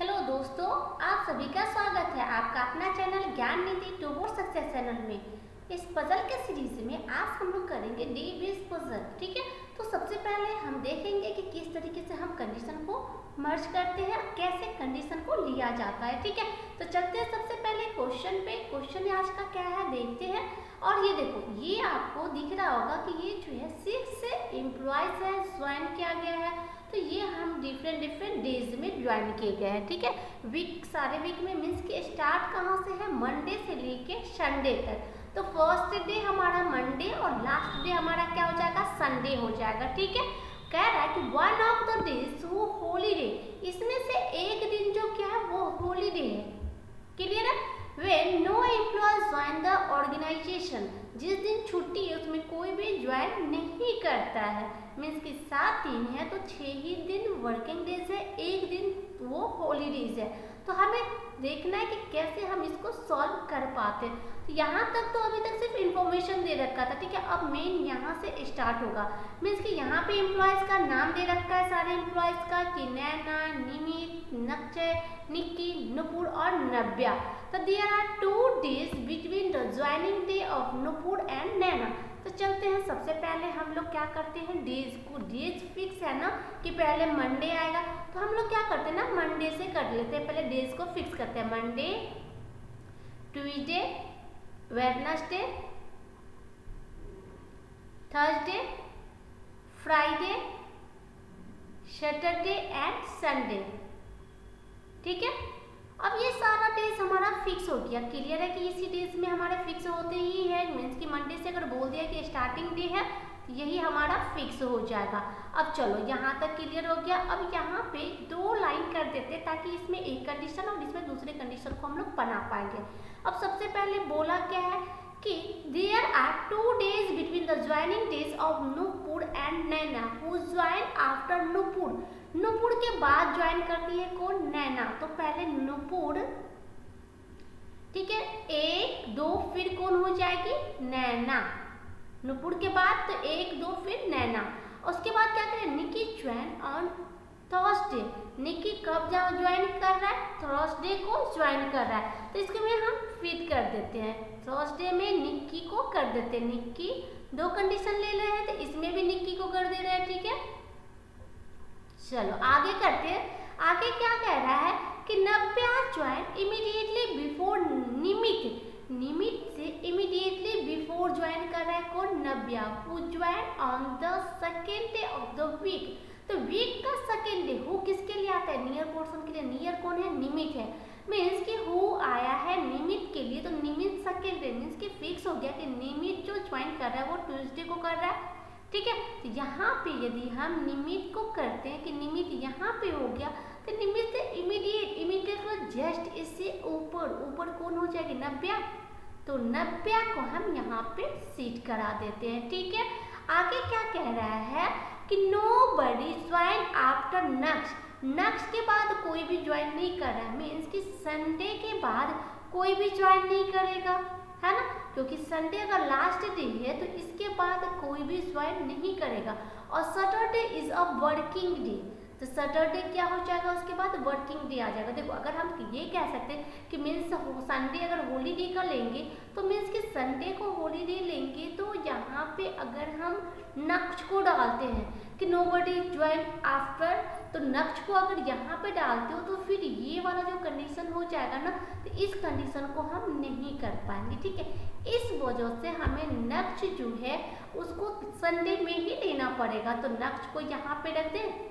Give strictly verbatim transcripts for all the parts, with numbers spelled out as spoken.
Hello दोस्तों, आप सभी का स्वागत है आपका अपना चैनल ज्ञान निधि टूवर्ड सक्सेस चैनल में। इस पजल के सीरीज में आज हम लोग करेंगे डी बेस पजल। ठीक है, तो सबसे पहले हम देखेंगे कि किस तरीके से हम कंडीशन को मर्ज करते हैं, कैसे कंडीशन को लिया जाता है। ठीक है, तो चलते हैं सबसे पहले क्वेश्चन पे। क्वेश्चन आज का क्या है देखते हैं। और ये देखो, ये आपको दिख रहा होगा कि ये जो है सिक्स एम्प्लॉयज है, ज्वाइन किया गया है। तो ये हम डिफरेंट डिफरेंट डेज में ज्वाइन किए गए हैं। ठीक है, वीक सारे वीक में मीन्स कि स्टार्ट कहाँ से है, मंडे से लेके संडे तक। तो फर्स्ट डे हमारा मंडे और लास्ट डे हमारा क्या हो जाएगा, संडे हो जाएगा। ठीक है, कह रहा है कि वन ऑफ द डेज वो हॉलीडे, इसमें से एक दिन जो क्या है वो हॉलीडे है। क्लियर है। When no employees join the organization, जिस दिन छुट्टी है उसमें कोई भी ज्वाइन नहीं करता है। मीन्स कि सात दिन है तो छः ही दिन वर्किंग डेज है, एक दिन वो हॉलीडेज है। तो हमें देखना है कि कैसे हम इसको सॉल्व कर पाते हैं। तो यहाँ तक तो अभी तक सिर्फ इंफॉर्मेशन दे रखा था। ठीक है, अब मेन यहाँ से स्टार्ट होगा। मीन्स कि यहाँ पे एम्प्लॉयज़ का नाम दे रखा है सारे एम्प्लॉयज़ का कि नैना, निमित, नक्षय, निक्की, नुपुर और नव्या। तो there are two days between the joining day of Nupur and Naina. तो चलते हैं, सबसे पहले हम लोग क्या करते हैं, डेज को, डेज फिक्स है ना कि पहले मंडे आएगा। तो हम लोग क्या करते हैं ना, मंडे से कर लेते हैं, पहले डेज को फिक्स करते हैं। Monday, Tuesday, Wednesday, Thursday, Friday, Saturday and Sunday. ठीक है, अब ये सारा डेज हमारा फिक्स हो गया। क्लियर है कि इसी डेज में हमारे फिक्स होते ही है। मीन्स कि मंडे से अगर बोल दिया कि स्टार्टिंग डे है तो यही हमारा फिक्स हो जाएगा। अब चलो यहाँ तक क्लियर हो गया। अब यहाँ पे दो लाइन कर देते ताकि इसमें एक कंडीशन और इसमें दूसरे कंडीशन को हम लोग बना पाएंगे। अब सबसे पहले बोला क्या है कि there are two days between the joining days of Nupur and Naina who join after Nupur. Nupur के बाद ज्वाइन करती है कौन, नैना। तो पहले नुपुर, ठीक है, एक दो फिर कौन हो जाएगी, नैना। नुपुर के बाद तो एक दो फिर नैना। उसके बाद क्या करें, Niki join on Thursday. Niki कब ज्वाइन कर रहा है, थर्सडे को ज्वाइन कर रहा है। तो इसके में हम फिट कर देते हैं, थर्सडे में निक्की को कर देते हैं। निक्की, दो कंडीशन ले रहे हैं तो इसमें भी निक्की को कर दे रहे हैं। ठीक है, चलो आगे करते हैं। आगे क्या कह रहा है कि Navya join immediately before Nimit. Nimit से इमीडिएटली बिफोर ज्वाइन कर रहा है कौन, Navya, who join on the second day of the week. तो वीक का सेकेंड डे हु किसके लिए आता है, नियर पोर्शन के लिए। नियर कौन है, निमित है। मीन्स कि हु आया है निमित के लिए, तो निमित सेकेंड डे मीन्स कि फिक्स हो गया कि निमित जो ज्वाइन कर रहा है वो ट्यूसडे को कर रहा है। ठीक है, तो यहाँ पे यदि हम निमित को करते हैं कि निमित यहाँ पे हो गया तो निमित से इमीडिएट, इमीडिएट को जस्ट इससे ऊपर, ऊपर कौन हो जाएगी, नव्या। तो नव्या को हम यहाँ पे सीट करा देते हैं। ठीक है, आगे क्या कह रहा है कि नो बडी ज्वाइन आफ्टर नक्श। नक्श के बाद कोई भी ज्वाइन नहीं कर रहा है। मीन्स कि संडे के बाद कोई भी ज्वाइन नहीं करेगा, है ना, क्योंकि संडे अगर लास्ट डे है तो इसके बाद कोई भी ज्वाइन नहीं करेगा। और Saturday is a working day, तो सैटरडे क्या हो जाएगा, उसके बाद वर्किंग डे आ जाएगा। देखो, अगर हम ये कह सकते हैं कि मीन्स संडे अगर हॉलीडे का लेंगे तो मीन्स कि संडे को हॉलीडे लेंगे तो यहाँ पे अगर हम नक्श को डालते हैं कि नोबडी ज्वाइन आफ्टर, तो नक्श को अगर यहाँ पे डालते हो तो फिर ये वाला जो कंडीशन हो जाएगा ना, तो इस कंडीशन को हम नहीं कर पाएंगे। ठीक है, इस वजह से हमें नक्श जो है उसको संडे में ही लेना पड़ेगा। तो नक्श को यहाँ पे रख दें।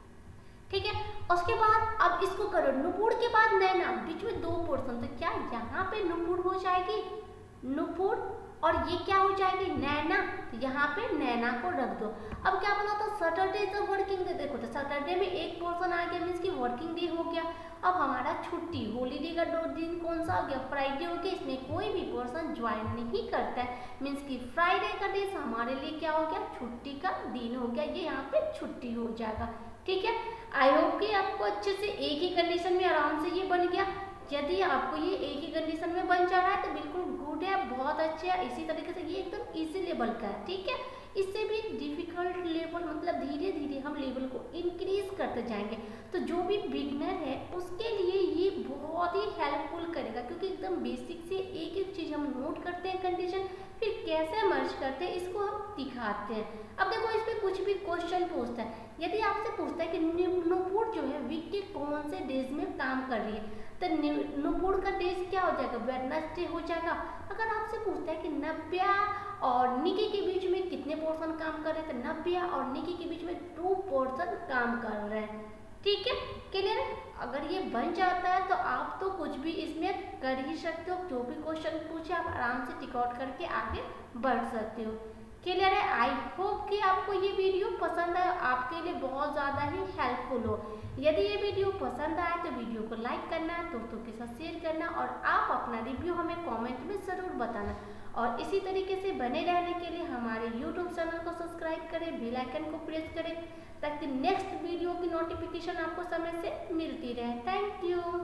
ठीक है, उसके बाद अब इसको करो, नुपुर के बाद नैना, बीच में दो पोर्शन, तो क्या यहाँ पे नुपुर हो जाएगी, नुपुर, और ये क्या हो जाएगी, नैना। तो यहाँ पे नैना को रख दो। अब क्या बोला था, सैटरडे तो वर्किंग डे। देखो, तो सैटरडे में एक पोर्शन आ गया, मीन्स की वर्किंग डे हो गया। अब हमारा छुट्टी, हॉलीडे का दो दिन कौन सा आ गया, फ्राइडे हो गया। इसमें कोई भी पर्सन ज्वाइन नहीं करता है। मीन्स की फ्राइडे का डे हमारे लिए क्या हो गया, छुट्टी का दिन हो गया। ये यहाँ पे छुट्टी हो जाएगा। ठीक है, आई होप कि आपको अच्छे से एक ही कंडीशन में आराम से ये बन गया। यदि आपको ये एक ही कंडीशन में बन जा रहा है तो बिल्कुल गुड है, बहुत अच्छे है। इसी तरीके से ये एकदम इजी लेवल का है, ठीक है। इससे भी डिफिकल्ट लेवल मतलब धीरे धीरे हम लेवल को इंक्रीज करते जाएंगे, तो जो भी बिगनर है उसके लिए ये बहुत ही हेल्पफुल करेगा, क्योंकि एकदम बेसिक से एक एक चीज हम नोट करते हैं कंडीशन, फिर कैसे मर्ज करते हैं इसको हम दिखाते हैं। अब देखो इस पे कुछ भी क्वेश्चन पूछता है, यदि आपसे पूछता है कि नुपुर जो है वीक के कौन से डेज में काम कर रही है, तो नुपुर का डेज क्या हो जाएगा, वेडनेसडे हो जाएगा। अगर आपसे पूछता है कि नव्या और निकी के बीच में कितने पोर्शन काम कर रहे हैं, तो नव्या और निकी के बीच में टू पोर्शन काम कर रहे हैं, ठीक है, क्लियर है। अगर ये बन जाता है तो आप तो कुछ भी इसमें कर ही सकते हो, जो भी क्वेश्चन पूछे आप आराम से टिक आउट करके आगे बढ़ सकते हो, क्लियर है। आई होप कि आपको ये वीडियो पसंद आए, आपके लिए बहुत ज़्यादा ही हेल्पफुल हो। यदि ये वीडियो पसंद आए तो वीडियो को लाइक करना, दोस्तों के साथ शेयर करना और आप अपना रिव्यू हमें कमेंट में ज़रूर बताना। और इसी तरीके से बने रहने के लिए हमारे यूट्यूब चैनल को सब्सक्राइब करें, बेल आइकन को प्रेस करें, ताकि नेक्स्ट वीडियो की नोटिफिकेशन आपको समय से मिलती रहे। Thank you.